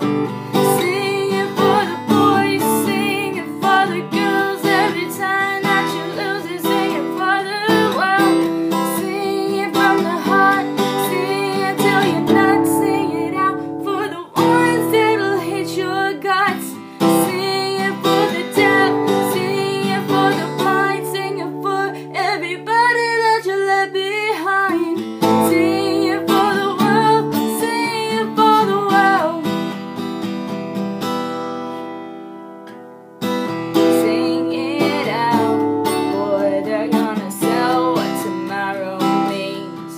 Sing it for the boys, sing it for the girls. Every time that you lose it, sing it for the world. Sing it from the heart, sing it till you're not. Sing it out for the ones that'll hate your guts. Sing it for the deaf, sing it for the blind. Sing it for everybody that you left behind. Sing it for the world, sing it for the world. Sing it out, boy, they're gonna sell what tomorrow means.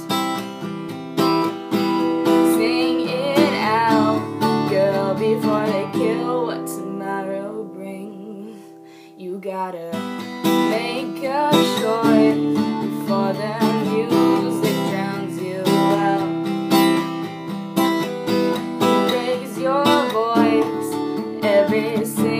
Sing it out, girl, before they kill what tomorrow brings. You gotta make a choice before the music drowns you out. Raise your voice every single